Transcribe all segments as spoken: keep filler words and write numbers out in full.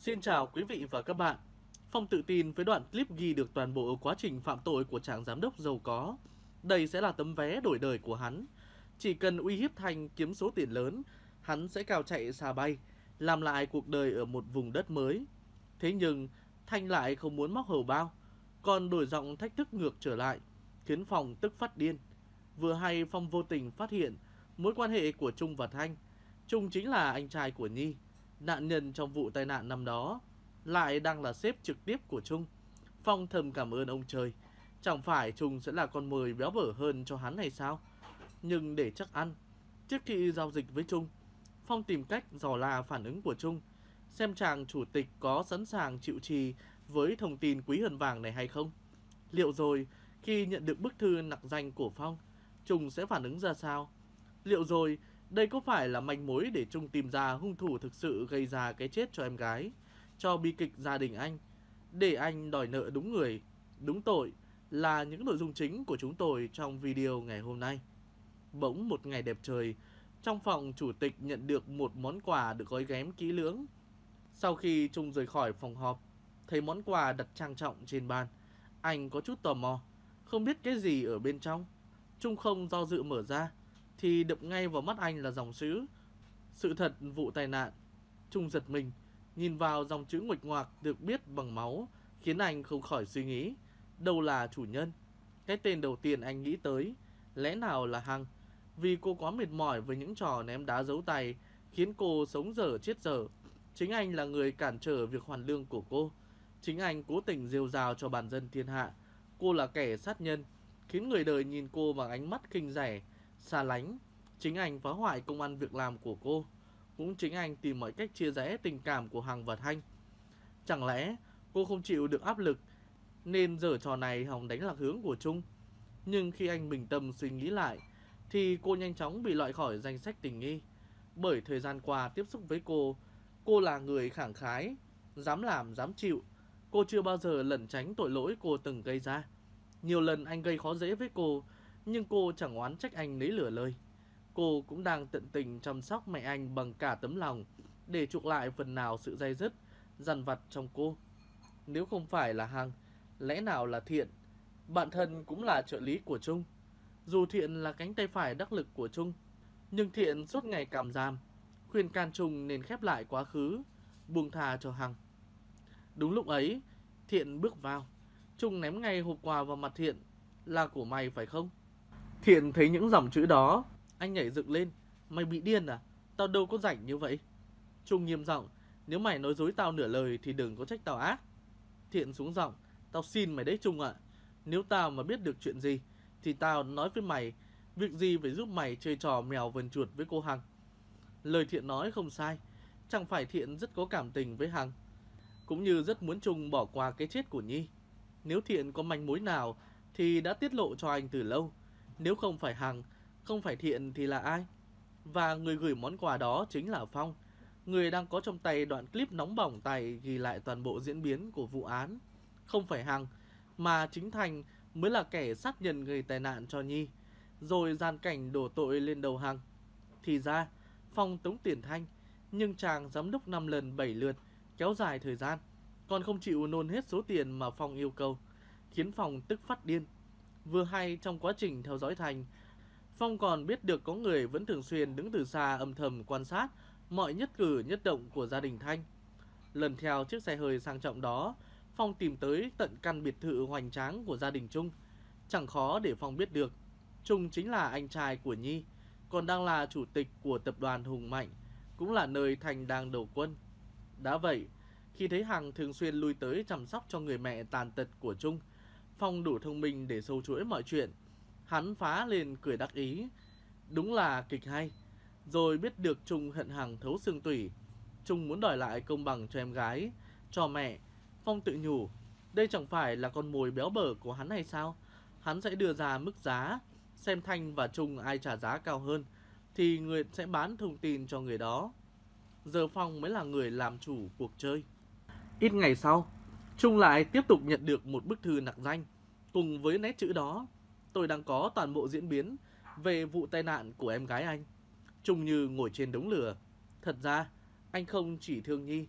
Xin chào quý vị và các bạn. Phong tự tin với đoạn clip ghi được toàn bộ quá trình phạm tội của chàng giám đốc giàu có. Đây sẽ là tấm vé đổi đời của hắn. Chỉ cần uy hiếp Thanh kiếm số tiền lớn, hắn sẽ cao chạy xa bay, làm lại cuộc đời ở một vùng đất mới. Thế nhưng Thanh lại không muốn móc hầu bao, còn đổi giọng thách thức ngược trở lại, khiến Phong tức phát điên. Vừa hay Phong vô tình phát hiện mối quan hệ của Trung và Thanh. Trung chính là anh trai của Nhi, nạn nhân trong vụ tai nạn năm đó, lại đang là sếp trực tiếp của Trung. Phong thầm cảm ơn ông trời. Chẳng phải Trung sẽ là con mồi béo bở hơn cho hắn hay sao? Nhưng để chắc ăn, trước khi giao dịch với Trung, Phong tìm cách dò la phản ứng của Trung, xem chàng chủ tịch có sẵn sàng chịu trì với thông tin quý hơn vàng này hay không. Liệu rồi khi nhận được bức thư nặc danh của Phong, Trung sẽ phản ứng ra sao? Liệu rồi đây có phải là manh mối để Trung tìm ra hung thủ thực sự gây ra cái chết cho em gái, cho bi kịch gia đình anh, để anh đòi nợ đúng người, đúng tội, là những nội dung chính của chúng tôi trong video ngày hôm nay. Bỗng một ngày đẹp trời, trong phòng chủ tịch nhận được một món quà được gói ghém kỹ lưỡng. Sau khi Trung rời khỏi phòng họp, thấy món quà đặt trang trọng trên bàn, anh có chút tò mò, không biết cái gì ở bên trong. Trung không do dự mở ra, thì đập ngay vào mắt anh là dòng chữ sự thật vụ tai nạn. Trung giật mình, nhìn vào dòng chữ nguệch ngoạc được viết bằng máu, khiến anh không khỏi suy nghĩ, đâu là chủ nhân. Cái tên đầu tiên anh nghĩ tới, lẽ nào là Hằng, vì cô quá mệt mỏi với những trò ném đá giấu tay, khiến cô sống dở chết dở. Chính anh là người cản trở việc hoàn lương của cô. Chính anh cố tình rêu rao cho bản dân thiên hạ cô là kẻ sát nhân, khiến người đời nhìn cô bằng ánh mắt khinh rẻ, xa lánh. Chính anh phá hoại công ăn việc làm của cô. Cũng chính anh tìm mọi cách chia rẽ tình cảm của Hằng và Thanh. Chẳng lẽ cô không chịu được áp lực nên giở trò này hòng đánh lạc hướng của Trung? Nhưng khi anh bình tâm suy nghĩ lại, thì cô nhanh chóng bị loại khỏi danh sách tình nghi. Bởi thời gian qua tiếp xúc với cô, cô là người khẳng khái, dám làm dám chịu. Cô chưa bao giờ lẩn tránh tội lỗi cô từng gây ra. Nhiều lần anh gây khó dễ với cô, nhưng cô chẳng oán trách anh lấy lửa lời. Cô cũng đang tận tình chăm sóc mẹ anh bằng cả tấm lòng, để chuộc lại phần nào sự day dứt, dằn vặt trong cô. Nếu không phải là Hằng, lẽ nào là Thiện? Bạn thân cũng là trợ lý của Trung. Dù Thiện là cánh tay phải đắc lực của Trung, nhưng Thiện suốt ngày cảm giam, khuyên can Trung nên khép lại quá khứ, buông tha cho Hằng. Đúng lúc ấy, Thiện bước vào. Trung ném ngay hộp quà vào mặt Thiện. Là của mày phải không? Thiện thấy những dòng chữ đó, anh nhảy dựng lên. Mày bị điên à? Tao đâu có rảnh như vậy. Trung nghiêm giọng, nếu mày nói dối tao nửa lời thì đừng có trách tao ác. Thiện xuống giọng, tao xin mày đấy Trung ạ. Nếu tao mà biết được chuyện gì thì tao nói với mày, việc gì phải giúp mày chơi trò mèo vần chuột với cô Hằng. Lời Thiện nói không sai. Chẳng phải Thiện rất có cảm tình với Hằng, cũng như rất muốn Trung bỏ qua cái chết của Nhi. Nếu Thiện có manh mối nào thì đã tiết lộ cho anh từ lâu. Nếu không phải Hằng, không phải Thiện thì là ai? Và người gửi món quà đó chính là Phong, người đang có trong tay đoạn clip nóng bỏng tay ghi lại toàn bộ diễn biến của vụ án. Không phải Hằng, mà chính Thành mới là kẻ sát nhân gây tai nạn cho Nhi, rồi gian cảnh đổ tội lên đầu Hằng. Thì ra Phong tống tiền Thanh, nhưng chàng giám đốc năm lần bảy lượt kéo dài thời gian, còn không chịu nôn hết số tiền mà Phong yêu cầu, khiến Phong tức phát điên. Vừa hay trong quá trình theo dõi Thành, Phong còn biết được có người vẫn thường xuyên đứng từ xa âm thầm quan sát mọi nhất cử nhất động của gia đình Thanh. Lần theo chiếc xe hơi sang trọng đó, Phong tìm tới tận căn biệt thự hoành tráng của gia đình Trung. Chẳng khó để Phong biết được, Trung chính là anh trai của Nhi, còn đang là chủ tịch của tập đoàn Hùng Mạnh, cũng là nơi Thành đang đầu quân. Đã vậy, khi thấy Hằng thường xuyên lui tới chăm sóc cho người mẹ tàn tật của Trung, Phong đủ thông minh để sâu chuỗi mọi chuyện. Hắn phá lên cười đắc ý. Đúng là kịch hay. Rồi biết được Trung hận Hằng thấu xương tủy. Trung muốn đòi lại công bằng cho em gái, cho mẹ. Phong tự nhủ, đây chẳng phải là con mồi béo bở của hắn hay sao? Hắn sẽ đưa ra mức giá, xem Thanh và Trung ai trả giá cao hơn thì người sẽ bán thông tin cho người đó. Giờ Phong mới là người làm chủ cuộc chơi. Ít ngày sau, Trung lại tiếp tục nhận được một bức thư nặc danh. Cùng với nét chữ đó, tôi đang có toàn bộ diễn biến về vụ tai nạn của em gái anh. Trung như ngồi trên đống lửa. Thật ra, anh không chỉ thương Nhi,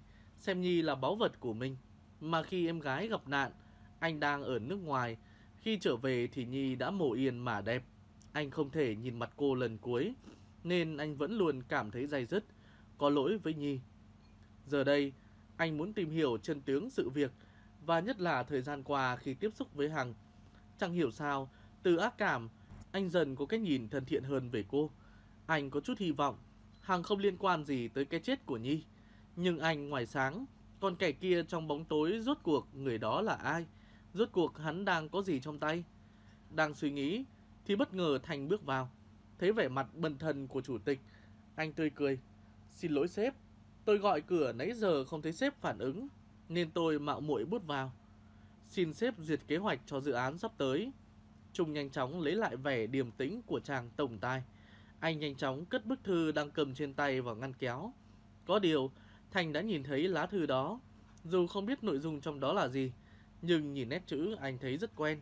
xem Nhi là báu vật của mình. Mà khi em gái gặp nạn, anh đang ở nước ngoài. Khi trở về thì Nhi đã mồ yên mà đẹp. Anh không thể nhìn mặt cô lần cuối, nên anh vẫn luôn cảm thấy day dứt, có lỗi với Nhi. Giờ đây, anh muốn tìm hiểu chân tướng sự việc, và nhất là thời gian qua khi tiếp xúc với Hằng. Chẳng hiểu sao, từ ác cảm, anh dần có cái nhìn thân thiện hơn về cô. Anh có chút hy vọng Hằng không liên quan gì tới cái chết của Nhi. Nhưng anh ngoài sáng, còn kẻ kia trong bóng tối, rốt cuộc người đó là ai? Rốt cuộc hắn đang có gì trong tay? Đang suy nghĩ thì bất ngờ Thành bước vào. Thấy vẻ mặt bần thần của chủ tịch, anh tươi cười. Xin lỗi sếp, tôi gọi cửa nãy giờ không thấy sếp phản ứng, nên tôi mạo muội bút vào. Xin sếp duyệt kế hoạch cho dự án sắp tới. Trung nhanh chóng lấy lại vẻ điềm tĩnh của chàng tổng tài. Anh nhanh chóng cất bức thư đang cầm trên tay vào ngăn kéo. Có điều, Thành đã nhìn thấy lá thư đó. Dù không biết nội dung trong đó là gì, nhưng nhìn nét chữ anh thấy rất quen.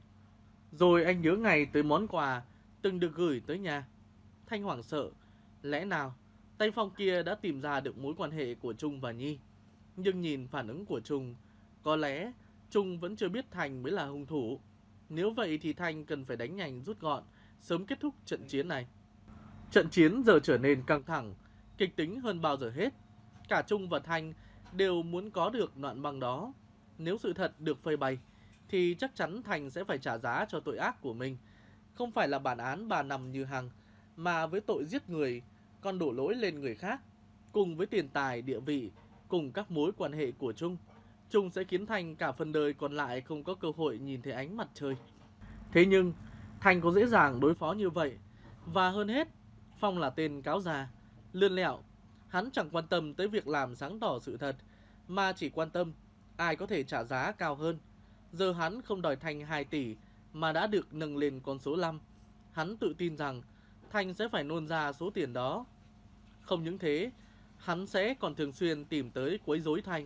Rồi anh nhớ ngay tới món quà từng được gửi tới nhà. Thanh hoảng sợ, lẽ nào tay Phong kia đã tìm ra được mối quan hệ của Trung và Nhi. Nhưng nhìn phản ứng của Trung, có lẽ Trung vẫn chưa biết Thành mới là hung thủ. Nếu vậy thì Thành cần phải đánh nhanh rút gọn, sớm kết thúc trận chiến này. Trận chiến giờ trở nên căng thẳng, kịch tính hơn bao giờ hết. Cả Trung và Thành đều muốn có được đoạn băng đó. Nếu sự thật được phơi bày, thì chắc chắn Thành sẽ phải trả giá cho tội ác của mình. Không phải là bản án ba năm như Hằng, mà với tội giết người, còn đổ lỗi lên người khác. Cùng với tiền tài, địa vị, cùng các mối quan hệ của Trung, Trung sẽ khiến Thành cả phần đời còn lại không có cơ hội nhìn thấy ánh mặt trời. Thế nhưng, Thành có dễ dàng đối phó như vậy. Và hơn hết, Phong là tên cáo già, lươn lẹo. Hắn chẳng quan tâm tới việc làm sáng tỏ sự thật, mà chỉ quan tâm ai có thể trả giá cao hơn. Giờ hắn không đòi Thành hai tỷ, mà đã được nâng lên con số năm. Hắn tự tin rằng Thành sẽ phải nôn ra số tiền đó. Không những thế, hắn sẽ còn thường xuyên tìm tới quấy rối Thành.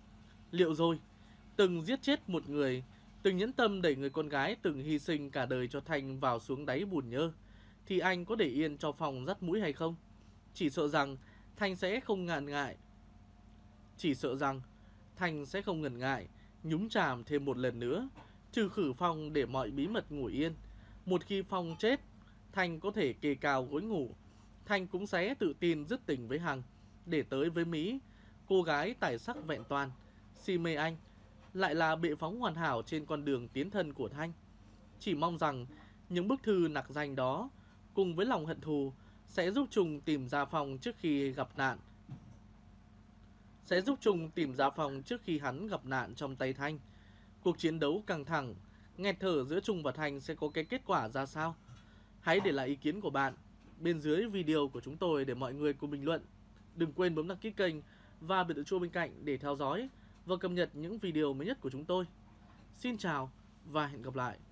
Liệu rồi, từng giết chết một người, từng nhẫn tâm đẩy người con gái từng hy sinh cả đời cho Thành vào xuống đáy bùn nhơ, thì anh có để yên cho Phong dắt mũi hay không? Chỉ sợ rằng Thành sẽ không ngần ngại. Chỉ sợ rằng Thành sẽ không ngần ngại nhúng chàm thêm một lần nữa, trừ khử Phong để mọi bí mật ngủ yên. Một khi Phong chết, Thành có thể kê cao gối ngủ. Thành cũng sẽ tự tin dứt tình với Hằng, để tới với Mỹ, cô gái tài sắc vẹn toàn, si mê anh, lại là bệ phóng hoàn hảo trên con đường tiến thân của Thanh. Chỉ mong rằng những bức thư nặc danh đó, cùng với lòng hận thù, sẽ giúp Trung tìm ra Phong trước khi gặp nạn. Sẽ giúp Trung tìm ra Phong trước khi hắn gặp nạn trong tay Thanh. Cuộc chiến đấu căng thẳng, nghẹt thở giữa Trung và Thanh sẽ có cái kết quả ra sao? Hãy để lại ý kiến của bạn bên dưới video của chúng tôi để mọi người cùng bình luận. Đừng quên bấm đăng ký kênh và bật chuông bên cạnh để theo dõi và cập nhật những video mới nhất của chúng tôi. Xin chào và hẹn gặp lại.